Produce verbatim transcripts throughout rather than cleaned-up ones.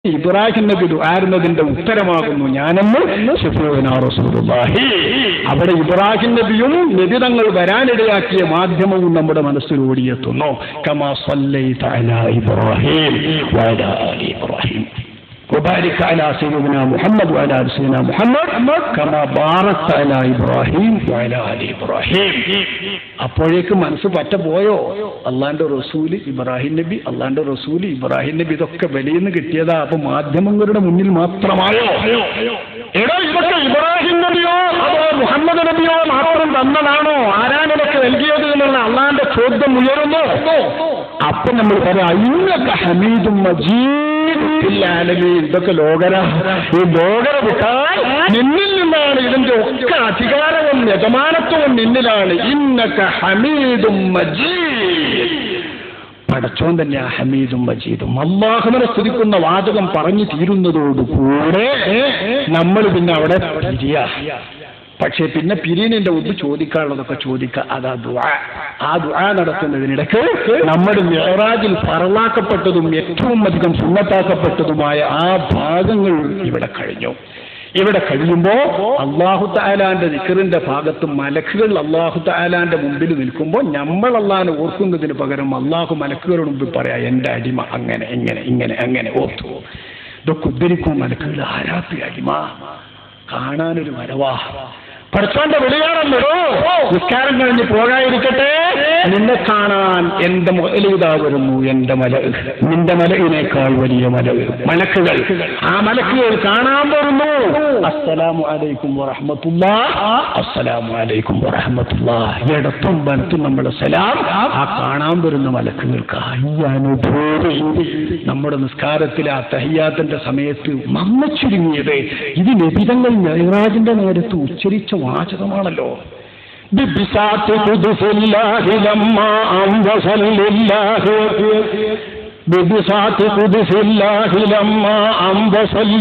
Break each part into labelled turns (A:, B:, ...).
A: ഇബ്രാഹിം നബി ദുആറുന്നതിന്റെ ഉത്തരമാകുന്നു ഞാനെന്ന് ശഫീഉനാ റസൂലുള്ളാഹി. അവിടെ ഇബ്രാഹിം നബിയും നബി തങ്ങൾ വരാനിടയാക്കിയ മാധ്യമവും നമ്മുടെ മനസ്സിൽ ഓടിയെത്തുന്നു. കമാ സല്ലൈത അലാ ഇബ്രാഹിം വഅലാ ആലി ഇബ്രാഹിം وبارك على سيدنا محمد وعلى آل سيدنا محمد كما باركت على إبراهيم وعلى آل إبراهيم. അപ്പോഴേക്ക് മനസ്സ് പറ്റ പോയോ? അള്ളാന്റെ റസൂല് ഇബ്രാഹിം നബി, അള്ളാന്റെ റസൂല് ഇബ്രാഹിം നബി ഇതൊക്കെ വെളിയിന്ന് കിട്ടിയതാ. അപ്പൊ മാധ്യമങ്ങളുടെ മുന്നിൽ മാത്രമായോ? എടോ, ഇതൊക്കെ ഇബ്രാഹിം നബിയോ അതോ മുഹമ്മദ് നബിയോ മാത്രം തന്നതാണോ? ആരാനൊക്കെ നൽകിയത് എന്നുള്ള അള്ളാന്റെ ചോദ്യം ഉയരുന്നു. അപ്പൊ നമ്മൾ പറയാം, ഇന്നൊക്കെ ഹമീദും മജീദ് ഇതൊക്കെ ലോകര. ഈ ലോകര വിട്ടാൽ നിന്നിൽ നിന്നാണ് ഇതിന്റെ ഒക്കെ അധികാരവും യജമാനത്വവും നിന്നിലാണ്. ഇന്നക ഹമീദും മജീദ്. പടച്ചോൻ തന്നെയാ ഹമീദും മജീദും. അല്ലാഹുവിനെ സ്തുതിക്കുന്ന വാചകം പറഞ്ഞു തീരുന്നതോടുകൂടെ നമ്മൾ പിന്നെ അവിടെ പിരിയാ. പക്ഷെ പിന്നെ പിരീനിന്റെ ഒന്ന് ചോദിക്കാനുള്ളതൊക്കെ ചോദിക്കുക. അതാ ദുആ. ആ ദുആ നടത്തുന്നതിനിടയ്ക്ക് നമ്മുടെ മിഅ്റാജിൽ ഫർളാക്കപ്പെട്ടതും ഏറ്റവും അധികം സുന്നത്താക്കപ്പെട്ടതുമായ ആ ഭാഗങ്ങൾ ഇവിടെ കഴിഞ്ഞു. ഇവിടെ കഴിയുമ്പോ അല്ലാഹു തആലാന്റെ ദിക്റിന്റെ ഭാഗത്ത് മലക്കുകൾ അല്ലാഹു തആലാന്റെ മുമ്പിൽ നിൽക്കുമ്പോൾ നമ്മൾ അല്ലാഹുവിനെ ഓർക്കുന്നതിന് പകരം അല്ലാഹു മലക്കുകളുടെ മുമ്പിൽ പറയാ, എന്റെ അടിമ അങ്ങനെ ഇങ്ങനെ ഇങ്ങനെ അങ്ങനെ ഓർത്തു. ഇതൊക്കെ ഉദ്ധരിക്കും മലക്കുകൾ. ആരാപ്പി അടിമ കാണാനൊരു വരവാ. പടച്ചോന്റെ വിളിയാണല്ലോ. നിസ്കാരം കഴിഞ്ഞ് പോകാതിരിക്കട്ടെ, നിന്നെ കാണാൻ എന്റെ മുഅലിദാ വരുന്നു, എന്റെ മല, നിന്റെ മലയിനേക്കാൾ വലിയ മല മലക്കുകൾ. ആ മലക്കുകൾ കാണാൻ വരുന്നു. അസ്സലാമു അലൈക്കും വറഹ്മത്തുള്ളാഹ്, അസ്സലാമു അലൈക്കും വറഹ്മത്തുള്ളാഹ്. ഇടത്തും വലത്തും നമ്മുടെ സലാം ആ കാണാൻ വരുന്ന മലക്കുകൾക്ക്. ഈ അനുഭൂതി നമ്മുടെ നിസ്കാരത്തിലെ ആ തഹിയ്യാത്തിന്റെ സമയത്ത് നമ്മ ചുരുങ്ങിയത് ഇത് നബിതങ്ങൾ മിഅ്റാജിന്റെ നേരത്ത് ഉച്ചരിച്ച വാചകമാണല്ലോ. ബിബിസാത്തി ഖുദ്സില്ലാഹി ലമ്മാ അംവസലില്ലാഹി ബിബിസാത്തി ഖുദ്സില്ലാഹി ലമ്മാ അംവസൽ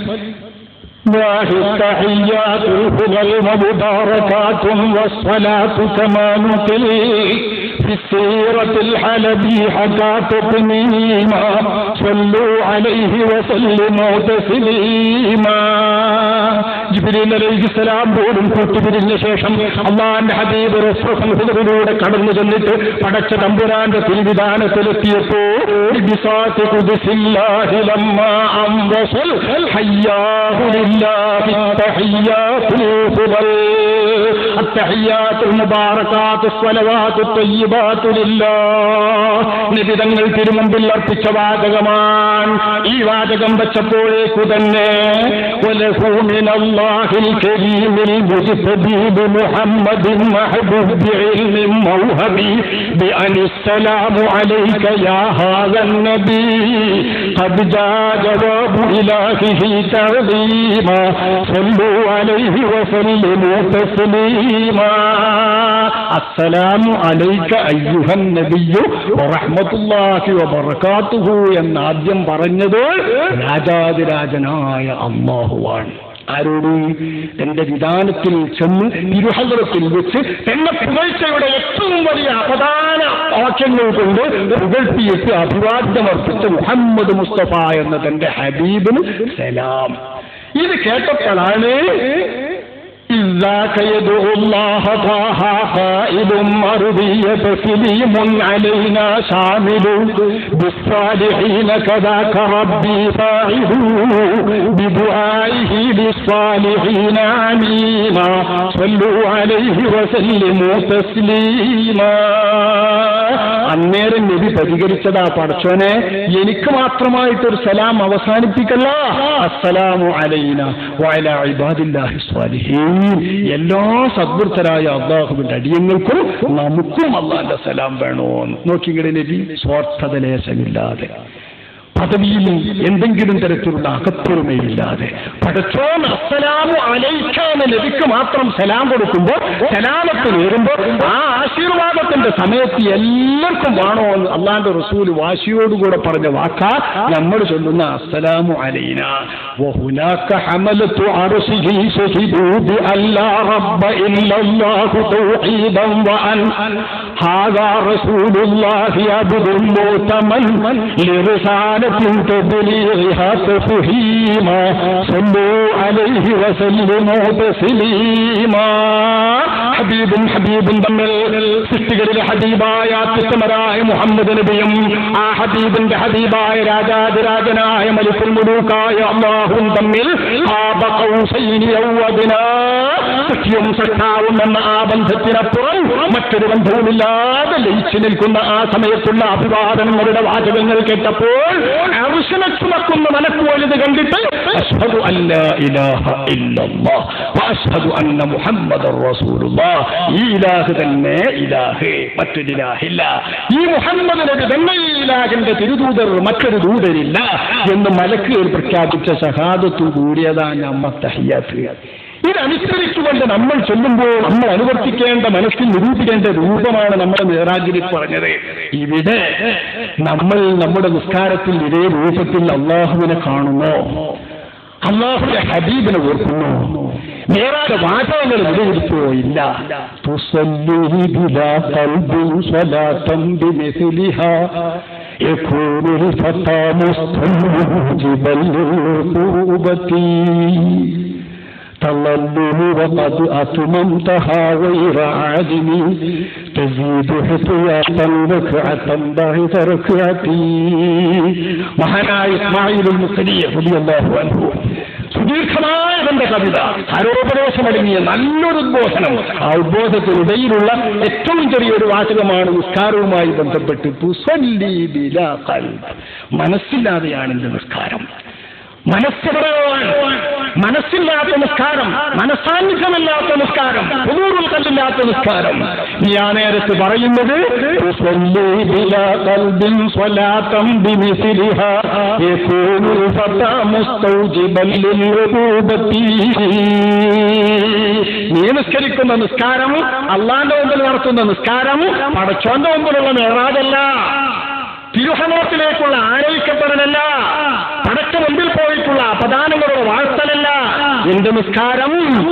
A: التحيات الهدى المباركات والصلاة كما نقل في السيرة الحلبي حكى تقنيما صلوا عليه وسلموا تسليما. ജിബ്രീൽ അലൈഹിസ്സലാം പോലും കൂട്ടുപിരിഞ്ഞ ശേഷം അല്ലാഹുവിന്റെ ഹബീബ് റസൂലുള്ളാഹിലൂടെ കടന്നു ചെന്നിട്ട് പടച്ച തമ്പുരാന്റെ തിരുവിധാനത്തിലെത്തിയപ്പോ ബിസാത്തി ഖുദ്സില്ലാഹി ലമ്മാ അംവസൽ ഹയ്യാഹു ലില്ലാഹി തഹിയ്യാത്തുൽ ഫുദൽ അത്തഹിയ്യാത്തുൽ മുബാറകാത്തു സ്വലവാത്തു തയ്യിബാത്തു ലില്ലാഹ്. നബിതങ്ങൾ തിരുമുമ്പിൽ അർപ്പിച്ച വാചകമാണ്. ഈ വാചകം വെച്ചപ്പോഴേക്കു തന്നെ വലഹു മിനല്ലാഹിൽ കരീമിൽ മുജ്തബീ ബിമുഹമ്മദിൻ മഹബൂബ് ബിഇൽമിൻ മൗഹബി ബിഅനിസ്സലാമു അലൈക യാ ഹാദൻ നബി ഖദ് ജാ ജവാബു ഇലാഹിഹി തഅദീമാ സല്ലു അലൈഹി വസല്ലിമു തസ്ലീമാ. അസ്സലാമു അലൈക അയ്യുഹൻ നബിയ്യു വറഹ്മത്തുള്ളാഹി വബറകാതുഹു എന്ന് ആദ്യം പറഞ്ഞത് രാജാതിരാജനായ അല്ലാഹുവാണ്. ആരോട്? എന്റെ വിധാനത്തിൽ ചെന്ന് തിരുഹദ്റത്തിൽ വെച്ച് എന്നെ പുകഴ്ചയുടെ ഏറ്റവും വലിയ അപദാന വാക്യങ്ങൾ കൊണ്ട് പുകഴ്ത്തിയിട്ട് അഭിവാദ്യമർപ്പിച്ച മുഹമ്മദ് മുസ്തഫ എന്ന തന്റെ ഹബീബിന് സലാം. ഇത് കേട്ടപ്പോഴാണ് إذاك يدعو الله طه خائب مرضي تسليم علينا شامل بالصالحين كذاك ربي فاعل بدعائه للصالحين عميما صلوا عليه وسلموا تسليما. അന്നേരം നബി പ്രതികരിച്ചതാ, പടച്ചോനെ എനിക്ക് മാത്രമായിട്ടൊരു സലാം അവസാനിപ്പിക്കല്ല. അസ്സലാമു അലൈന വഅലാ ഇബാദില്ലാഹി സ്വാലിഹീൻ. എല്ലാ സദ്വൃത്തരായ അല്ലാഹുവിന്റെ അടിയങ്ങൾക്കും നമുക്കും അല്ലാഹുവിന്റെ സലാം വേണോന്ന്. നോക്കിങ്ങടെ നബി സ്വാർത്ഥത ലേശമില്ലാതെ, പദവിയിൽ എന്തെങ്കിലും തരത്തിലുള്ള അകപ്പൊരുമയില്ലാതെ പടച്ചോൻ അസ്സലാമു അലൈക എന്ന് നബിക്ക് മാത്രം സലാം കൊടുക്കുമ്പോൾ, സലാമത്ത് നേരുമ്പോൾ ആ ആശീർവാദത്തിന്റെ സമയത്ത് എല്ലാവർക്കും വേണോ എന്ന് അല്ലാഹുവിന്റെ റസൂൽ വാശിയോടുകൂടെ പറഞ്ഞ വാക്കാ നമ്മൾ ചൊല്ലുന്ന അസ്സലാമു അലൈന. വഹുനാക ഹമലതു അർശിഹി ശഹീദു ബി അല്ലാ റബ്ബ ഇല്ലല്ലാഹു തൗഹീദൻ വഅൻ ഹാദാ റസൂലുള്ളാഹി അബ്ദുൽ മുതമൻ ലിറിസാലത്തിൻ തബ്ലീഗിഹാ തഫ്ഹീമാ സല്ലു അലൈഹി വസല്ലിമു തസ്ലീമാ. ഹബീബും ഹബീബും തമ്മിൽ സൃഷ്ടികളിലെ ഹബീബായ അത്യുത്തമരായ മുഹമ്മദ് നബിയും ആ ഹബീബിന്റെ ഹബീബായ രാജാതിരാജനായ മലിക്കുൽ മുലൂക്കായ അല്ലാഹുവും തമ്മിൽ സഖ്യവും സഖാവും എന്ന ആ ബന്ധത്തിനപ്പുറം മറ്റൊരു ബന്ധവുമില്ലാതെ ലയിച്ചു നിൽക്കുന്ന ആ സമയത്തുള്ള അഭിവാദനങ്ങളുടെ വാചകങ്ങൾ കേട്ടപ്പോൾ അർശനെ ചുമക്കുന്ന മലക്കുവലുത് കണ്ടിട്ട് അശ്ഹദു അല്ലാ ഇലാഹ ഇല്ലല്ലാഹ് വഅശ്ഹദു അന്ന മുഹമ്മദർ റസൂലുള്ളാഹ്. ഈ ഇലാഹ് തന്നെ ഇലാഹ്, മറ്റൊരു ഇലാഹില്ല. ഈ മുഹമ്മദ് നബി തന്നെ ഈ ഇലാഹിന്റെ തിരുദൂതർ, മറ്റൊരു ദൂതരില്ല എന്ന് മലക്കുകൾ പ്രഖ്യാപിച്ച ഷഹാദത്തു കൂടിയതാണ് നമ്മ തഹിയ്യാത്ത്. ഇതനുസരിച്ചുകൊണ്ട് നമ്മൾ ചൊല്ലുമ്പോൾ നമ്മൾ അനുവർത്തിക്കേണ്ട, മനസ്സിൽ നിരൂപിക്കേണ്ട രൂപമാണ് നമ്മുടെ മിഅ്റാജിൽ പറഞ്ഞത്. ഇവിടെ നമ്മൾ നമ്മുടെ നിസ്കാരത്തിൽ ഇതേ രൂപത്തിൽ അല്ലാഹുവിനെ കാണുന്നു, അല്ലാഹുവിന്റെ ഹബീബിനെ ഓർക്കുന്നു, മിഅ്റാജ് വാചകങ്ങൾ വിലയിരുത്തുകയോ ഇല്ല. തുസല്ലി ബിലാ ഖൽബിൻ സ്വലാത്തൻ ബിമിസ്ലിഹാ യകൂനുൽ ഫതാ മുസ്തജിബൻ ലിൽഖുബതി تظلم وقد أتممتها غير عادم تزيد احتياطا ركعة بعد ركعتي. മഹാനായ ഇസ്മാഈലുൽ മുഖ്രി റളിയല്ലാഹു അൻഹു സുദീർഘമായ തന്റെ കവിത, ആരോപദേശമടങ്ങിയ നല്ലൊരു ഉദ്ബോധനം. ആ ഉദ്ബോധത്തിനിടയിലുള്ള ഏറ്റവും ചെറിയൊരു വാചകമാണ് നിസ്കാരവുമായി ബന്ധപ്പെട്ട് തുസല്ലി ബിലാ ഖൽബ്. മനസ്സില്ലാതെയാണ് എന്റെ നിസ്കാരം. മനസ്സില്ലാതെ മനസ്സില്ലാത്ത നിസ്കാരം, മനസാന്നിധ്യമല്ലാത്ത നിസ്കാരം, ഹുദൂറുൽ ഖൽബില്ലാത്ത നിസ്കാരം. ഈ ആ നേരത്ത് പറയുന്നത് നീ നിസ്കരിക്കുന്ന നിസ്കാരം, അള്ളാന്റെ മുമ്പിൽ നടത്തുന്ന നിസ്കാരം പടച്ചോന്റെ മുമ്പിലുള്ള മിഅ്റാജല്ല, തിരുഹനോത്തിലേക്കുള്ള ആനയിക്കപ്പെടലല്ല, പടച്ച മുമ്പിൽ പോയിട്ടുള്ള പ്രധാനങ്ങളുടെ വാഴ്ത്തലല്ല. എന്റെ നിസ്കാരം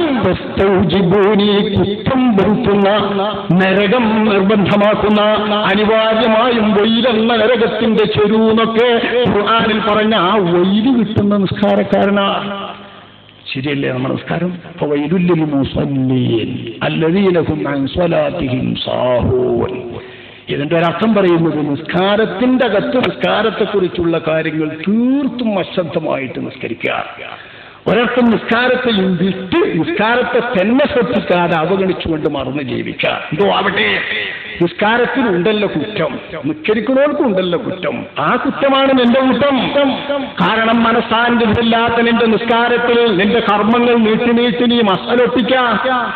A: കുറ്റം വരുത്തുന്ന, നരകം നിർബന്ധമാക്കുന്ന, അനിവാര്യമായും വൈലെന്ന നരകത്തിന്റെ ചെരുവെന്നൊക്കെ ഖുർആനിൽ പറഞ്ഞ ആ വൈല് കിട്ടുന്ന നിസ്കാരക്കാരനാണ്. ശരിയല്ലേ നമ്മുടെ നിസ്കാരം? ഫവൈലുൽ ലിൽ മുസല്ലീൻ അല്ലദീന ഹും അൻ സ്വലാത്തിഹിം സാഹൂൻ. ഇതിന്റെ ഒരർത്ഥം പറയുന്നത് നിസ്കാരത്തിന്റെ അകത്ത് നിസ്കാരത്തെക്കുറിച്ചുള്ള കാര്യങ്ങൾ തീർത്തും അശ്രദ്ധമായിട്ട് നിസ്കരിക്കുക. ഒരർത്ഥം നിസ്കാരത്തെ വിട്ട് നിസ്കാരത്തെ തന്നെ ശ്രദ്ധിക്കാതെ അവഗണിച്ചുകൊണ്ട് മറന്ന് ജീവിക്കുക. എന്തോ ആവട്ടെ, നിസ്കാരത്തിൽ ഉണ്ടല്ലോ കുറ്റം, നിസ്കരിക്കുന്നവർക്കും ഉണ്ടല്ലോ കുറ്റം. ആ കുറ്റമാണ് നിന്റെ കുറ്റം. കാരണം മനസ്സാന്നിധ്യമില്ലാത്ത നിന്റെ നിസ്കാരത്തിൽ നിന്റെ കർമ്മങ്ങൾ നീട്ടി നീട്ടി നീ മസലൊട്ടിക്കാം.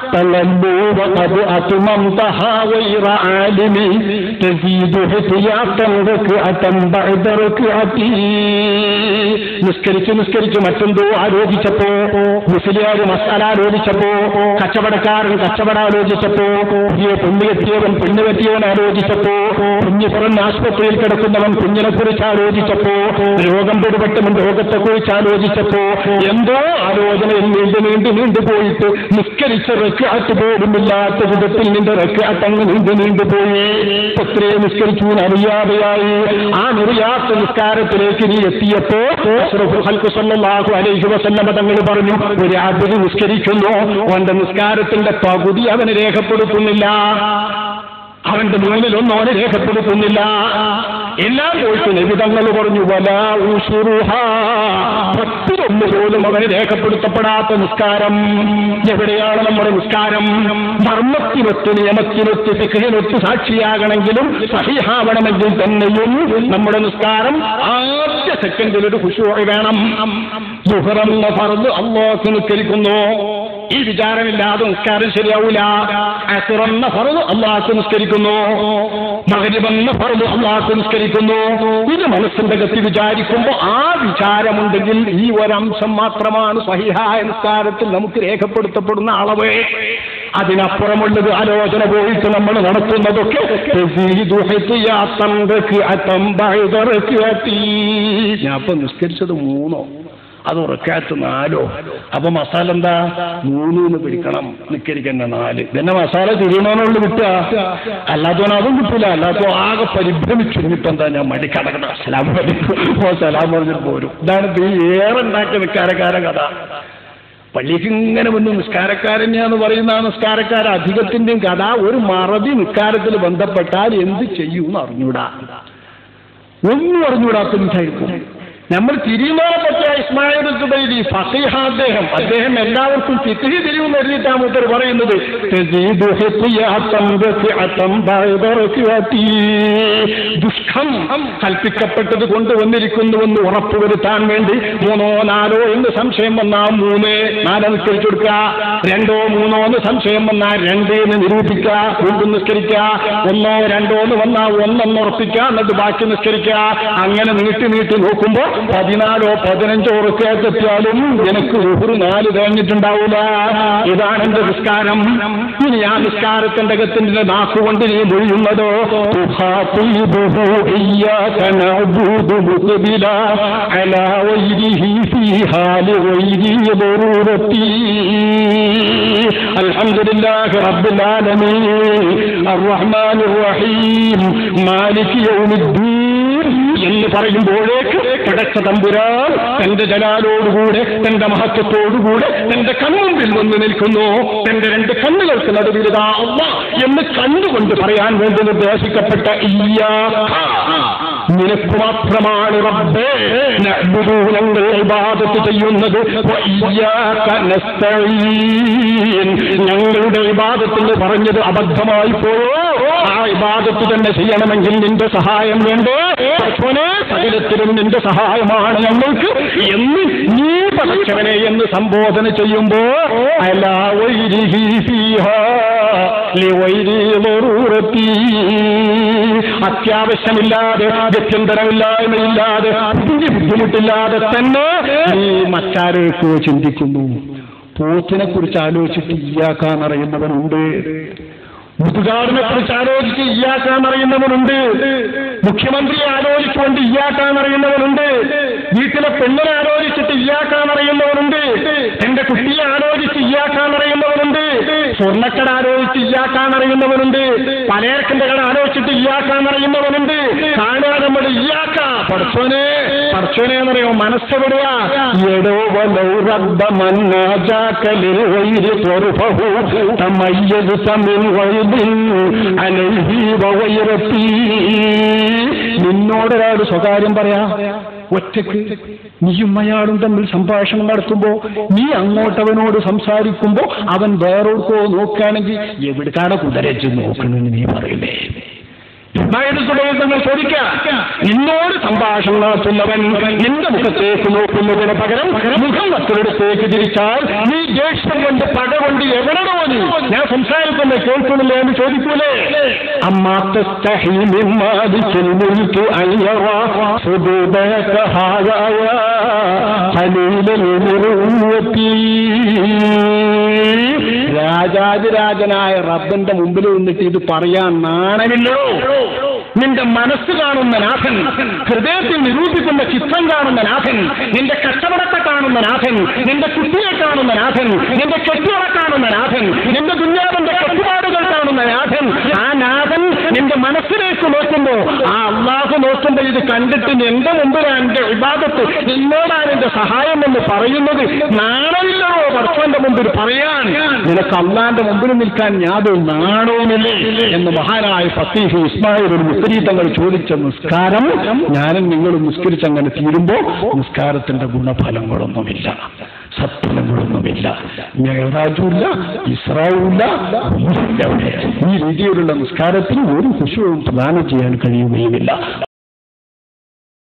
A: നിസ്കരിച്ച് നിസ്കരിച്ച് മറ്റെന്തോ ആലോചിച്ചപ്പോ, മുസ്ലിയാർ മസാല ആലോചിച്ചപ്പോ, കച്ചവടക്കാരൻ കച്ചവടം ആലോചിച്ചപ്പോ, പുതിയ പെണ്ണുകെട്ടിയവൻ പെണ്ണുകെട്ടിയവൻ ആലോചിച്ചപ്പോ, കുഞ്ഞു പുറഞ്ഞ ആശുപത്രിയിൽ കിടക്കുന്നവൻ കുഞ്ഞിനെ കുറിച്ച് ആലോചിച്ചപ്പോ, രോഗം പിടിപെട്ടവൻ രോഗത്തെ കുറിച്ച് ആലോചിച്ചപ്പോ, എന്തോ ആലോചനയിൽ നീണ്ടു നീണ്ടു നീണ്ടുപോയിട്ട് നിസ്കരിച്ച റക്അത്ത് പോലുമില്ലാത്ത വിധത്തിൽ നിന്റെ റക്അത്ത് അങ്ങ് നീണ്ടു നീണ്ടുപോയി. എത്രയെ നിസ്കരിച്ചു അറിയാതെയായി. ആ നിറിയാത്ത നിസ്കാരത്തിലേക്ക് നീ എത്തിയപ്പോ അഷ്റഫുൽ ഖൽഖ് സ്വല്ലല്ലാഹു അലൈഹി വസല്ലം തങ്ങൾ പറഞ്ഞു, ഒരു അബ്ദ് നിസ്കരിക്കുന്നു, അവന്റെ നിസ്കാരത്തിന്റെ പകുതി അവന് രേഖപ്പെടുത്തുന്നില്ല, അവന്റെ മൂന്നിലൊന്നും അവന് രേഖപ്പെടുത്തുന്നില്ല. എല്ലാം പോയിട്ട് നബി തങ്ങൾ പറഞ്ഞു, വലാ ഉശുറുഹാ, പത്തിലൊന്ന് പോലും അവന് രേഖപ്പെടുത്തപ്പെടാത്ത നിസ്കാരം. എവിടെയാണ് നമ്മുടെ നിസ്കാരം? മർമ്മത്തിനൊത്ത് നിയമത്തിനൊത്ത് ഫിഖ്ഹിനൊത്ത് സാക്ഷിയാകണമെങ്കിലും സഹിഹാവണമെങ്കിൽ തന്നെയും നമ്മുടെ നിസ്കാരം ആദ്യ സെക്കൻഡിൽ ഒരു ഖുശൂഅ് വേണം. ദുഹറെന്ന ഫർദ് അല്ലാഹു നിസ്കരിക്കുന്നു, ഈ വിചാരമില്ലാതെ നിസ്കാരം ശരിയാവൂല. അസ്റെന്ന ഫർദ് അല്ലാഹു നിസ്കരിക്കുന്നു, മഗ്രിബെന്ന ഫർദ് അല്ലാഹു നിസ്കരിക്കുന്നു. ഇത് മനസ്സിന്റെ ഗതി വിചാരിക്കുമ്പോൾ ആ വിചാരമുണ്ടെങ്കിൽ ഈ ഒരംശം മാത്രമാണ് സ്വഹീഹായ നിസ്കാരത്തിൽ നമുക്ക് രേഖപ്പെടുത്തപ്പെടുന്ന അളവ്. അതിനപ്പുറമുള്ളത് ആലോചന പോയിട്ട് നമ്മൾ നടത്തുന്നതൊക്കെ ഞാൻ ഇപ്പൊ നിസ്കരിച്ചത് മൂന്നോ അത് റക്അത്ത് നാലോ. അപ്പൊ മസാല എന്താ? മൂന്ന് പിടിക്കണം, നിക്കരിക്കണ്ട നാല്. പിന്നെ മസാല തിരിയണോന്നുള്ളു കിട്ടുക, അല്ലാത്തവൻ അതും കിട്ടില്ല. അല്ലാത്ത ആകെ പരിഭ്രമിച്ചു. ഇനിയിപ്പോ എന്താ ഞാൻ മടി കടക്കണം, സലാം ഓ സലാം പറഞ്ഞിട്ട് പോരും. ഇതാണ് ഈ ഏറെ ഉണ്ടാക്കിയ നിസ്കാരക്കാരൻ കഥ. പള്ളിക്ക് ഇങ്ങനെ വന്ന് നിസ്കാരക്കാരനെയാന്ന് പറയുന്ന ആ നിസ്കാരക്കാര അധികത്തിന്റെയും കഥ ഒരു മറവി നിസ്കാരത്തിൽ ബന്ധപ്പെട്ടാൽ എന്ത് ചെയ്യൂന്ന് അറിഞ്ഞൂടാ, ഒന്നും അറിഞ്ഞൂടാത്തതായിരിക്കും. നമ്മൾ തിരിയുന്നവരെ പറ്റിയ ഇസ്മായിൽ സുബൈരി ഫഖീഹ, അദ്ദേഹം അദ്ദേഹം എല്ലാവർക്കും ഫിഖ് തിരിയുന്ന എഴുതിയിട്ടാ മൂപ്പർ പറയുന്നത്. ദുഷ്കം കൽപ്പിക്കപ്പെട്ടത് കൊണ്ടുവന്നിരിക്കുന്നുവെന്ന് ഉറപ്പുവരുത്താൻ വേണ്ടി മൂന്നോ നാലോ എന്ന് സംശയം വന്നാൽ മൂന്ന് നാല് നിസ്കരിച്ചു കൊടുക്കുക, രണ്ടോ മൂന്നോ എന്ന് സംശയം വന്നാൽ രണ്ട് എന്ന് നിരൂപിക്കുക, വീണ്ടും നിസ്കരിക്കുക, ഒന്നോ രണ്ടോ എന്ന് വന്നാൽ ഒന്നെന്ന് ഉറപ്പിക്കുക, എന്നിട്ട് ബാക്കി നിസ്കരിക്കുക. അങ്ങനെ നീട്ടി നീട്ടി നോക്കുമ്പോ പതിനാലോ പതിനഞ്ചോ ഉറക്കെത്തിയാലും എനിക്ക് ഒരു നാല് കഴിഞ്ഞിട്ടുണ്ടാവൂല. ഇതാണ് എന്റെ നിസ്കാരം. ഇനി ആ നിസ്കാരത്തിന്റെ അകത്തിന്റെ നാക്കുകൊണ്ട് നീ മൊഴിയുന്നതോ അൽഹംദുലില്ലാഹി റബ്ബിൽ ആലമീൻ അർറഹ്മാനിർ റഹീം മാലികി യൗമിദ്ദീൻ എന്ന് പറയുമ്പോഴേക്ക് പടച്ച തമ്പുരാൻ തന്റെ ജലാലോടുകൂടെ തന്റെ മഹത്വത്തോടുകൂടെ തന്റെ കൺമുമ്പിൽ വന്ന് നിൽക്കുന്നു. തന്റെ രണ്ട് കണ്ണുകൾക്ക് നടുവിലിതാ അല്ലാഹ് എന്ന് കണ്ടുകൊണ്ട് പറയാൻ വേണ്ടി നിർദ്ദേശിക്കപ്പെട്ട ഇയ്യാക, നിനക്ക് മാത്രമാണ് റബ്ബേ നഅ്ബുദു, ഞങ്ങൾ ഇബാദത്ത് ചെയ്യുന്നത്, വഇയ്യാക നസ്തഈൻ, ഞങ്ങളുടെ ഇബാദത്ത് എന്ന് പറഞ്ഞത് അബദ്ധമായി പോയോ? ആ ഇബാദത്ത് തന്നെ ചെയ്യണമെങ്കിൽ നിന്റെ സഹായം വേണ്ടേ? സകലത്തിലും നിന്റെ സഹായമാണ് ഞങ്ങൾക്ക് എന്ന് നീ പടച്ചവനെ എന്ന് സംബോധന ചെയ്യുമ്പോ അലാ വൈരിഹി ഫീഹാ ലിവൈരി ദറൂറത്തി, അത്യാവശ്യമില്ലാതെ ഗത്യന്തരമില്ലായ്മയില്ലാതെ ബുദ്ധിമുട്ടില്ലാതെ തന്നെ നീ മറ്റാരേക്കോ ചിന്തിക്കുന്നു. പോത്തിനെ കുറിച്ച് ആലോചിച്ചിട്ട് ഇയ്യാക്കാന്നറിയുന്നവനുണ്ട്, മുതുകാടിനെ കുറിച്ച് ആലോചിച്ച് ഇയ്യാക്കാന്നറിയുന്നവനുണ്ട്, മുഖ്യമന്ത്രിയെ ആലോചിച്ചുകൊണ്ട് ഇയ്യാക്കാന്നറിയുന്നവനുണ്ട്, വീട്ടിലെ പെണ്ണിനെ ആലോചിച്ചിട്ട് ഇയ്യാക്കാന്നറിയുന്നവനുണ്ട്, എന്റെ കുട്ടിയെ ആലോചിച്ച് ഇയ്യാക്കാന്നറിയുന്നവനുണ്ട്, സ്വർണ്ണക്കട ആലോചിച്ച് ഇയ്യാക്കാന്നറിയുന്നവനുണ്ട്, പലചരക്കിന്റെ കട ആലോചിച്ചിട്ട് ഇയ്യാക്കാന്നറിയുന്നവനുണ്ട്. കാണുക നമ്മൾ ഇയ്യാക്ക പടച്ചോനെ പടച്ചോനെ എന്നറിയോ മനസ്സെവിടെയാ? നിന്നോടൊരാൾ സ്വകാര്യം പറയാ ഒറ്റക്ക്, നീയും അയാളും തമ്മിൽ സംഭാഷണം നടത്തുമ്പോ നീ അങ്ങോട്ടവനോട് സംസാരിക്കുമ്പോ അവൻ വേറോർക്കോ നോക്കുകയാണെങ്കിൽ എവിടുക്കാണ് കുതിരച്ച് നോക്കണമെന്ന് നീ പറയില്ലേ? തങ്ങൾ ചോദിക്കാം, നിന്നോട് സംഭാഷണം നടത്തുന്നവൻ നിന്റെ മുഖത്തേക്ക് നോക്കുന്നതിന് പകരം മുഖം മറ്റൊരിടത്തേക്ക് തിരിച്ചാൽ നീ ദേഷ്യം കൊണ്ട് പക കൊണ്ട് എവിടെ തോന്നി ഞാൻ സംസാരിക്കുന്ന കേൾക്കുന്നില്ല എന്ന് ചോദിക്കൂലേ? രാജാതിരാജനായ റബ്ബന്റെ മുമ്പിൽ നിന്നിട്ട് ഇത് പറയാൻ നാണമില്ലോ? നിന്റെ മനസ്സ് കാണുന്ന നാഥൻ, ഹൃദയത്തിൽ നിരൂപിക്കുന്ന ചിത്രം കാണുന്ന നാഥൻ, നിന്റെ കച്ചവടത്തെ കാണുന്ന നാഥൻ, നിന്റെ കുട്ടിയെ കാണുന്ന നാഥൻ, നിന്റെ കെട്ടുകളെ കാണുന്ന നാഥൻ, നിന്റെ ദുന്യാവിന്റെ കെട്ടുപാടുകൾ കാണുന്ന നാഥൻ, ആ നാഥൻ നിന്റെ മനസ്സിലേക്ക് നോക്കുമ്പോ ആ അള്ളാഹു നോക്കുമ്പോ ഇത് കണ്ടിട്ട് എന്റെ മുമ്പിലാണ് എന്റെ ഇബാദത്ത്, നിന്നോടാണ് എന്റെ സഹായം എന്ന് പറയുന്നത് നാണമില്ലോ ഭർത്താവിന്റെ മുമ്പിൽ പറയാൻ? നിനക്ക് അള്ളാന്റെ മുമ്പിൽ നിൽക്കാൻ യാതൊരു നാണവുമില്ലേ എന്ന് മഹാനായ ഫഖീഹ് ഇസ്മായിൽ മുസ്തരി തങ്ങൾ ചോദിച്ച നിസ്കാരം ഞാനും നിങ്ങളും നിസ്കരിച്ചങ്ങനെ തീരുമ്പോ നിസ്കാരത്തിന്റെ ഗുണഫലങ്ങളൊന്നുമില്ല, സത്ഫലങ്ങളൊന്നുമില്ല, മെഹ്റാജുമില്ല, ഇസ്രാവുമില്ല, ഈ രീതിയിലുള്ള നിസ്കാരത്തിന് ഒരു ഖുശൂഉം പ്രദാനം ചെയ്യാൻ കഴിയുകയുമില്ല.